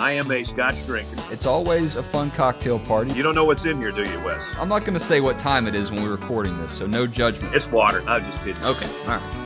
I am a Scotch drinker. It's always a fun cocktail party. You don't know what's in here, do you, Wes? I'm not going to say what time it is when we're recording this, so no judgment. It's water. I'm just kidding. Okay, all right.